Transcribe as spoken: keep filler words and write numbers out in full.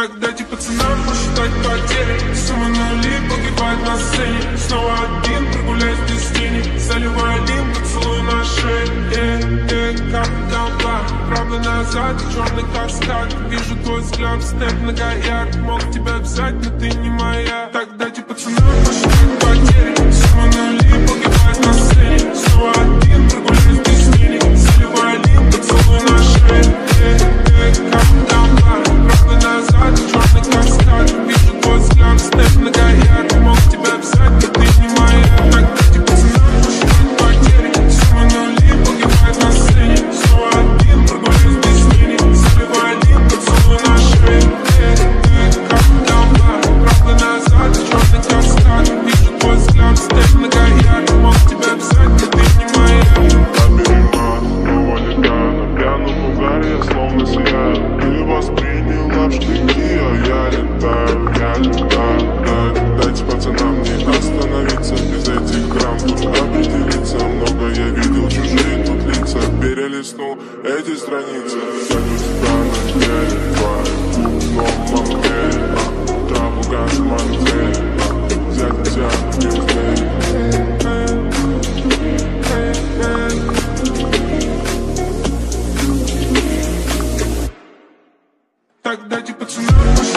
Так дайте пацанам посчитать потери. Сумма нули погибает на сцене. Снова один, прогуляюсь без тени. Заливаю один поцелуй на шее. Э, э, как голова. Правда назад, черный каскад. Вижу твой взгляд, снэп на гаяк. Мог тебя взять, но ты не моя. Так дайте пацанам посчитать потери. Сумма нули погибает на сцене. Снова один, прогуляюсь без тени. Заливаю один поцелуй на шее. Э, э, как голова. Правда назад, черный каскад. Вижу твой взгляд, снэп на гаяк. Мог тебя взять, но ты не моя. Так дайте пацанам посчитать потери. Сумма нули погибает на сцене. Снова один, прогуляюсь без тени. Заливаю один поцелуй на шее. Э, э, как голова. Правда назад, черный каскад. Вижу твой взгляд, снэп на гаяк. Мог тебя взять, но ты не моя. Пьяном угаре, словно сияю. Ты восприняла в штыки, а я летаю, я летаю. Дайте пацанам не остановиться. Без этих грамм тут определиться. Много я видел, чужие тут лица. Перелистнул эти страницы. Я тут странно, я летаю. Но мамхель, траву газ мантель. Взять тебя в ньюсдей. Так дайте пацанам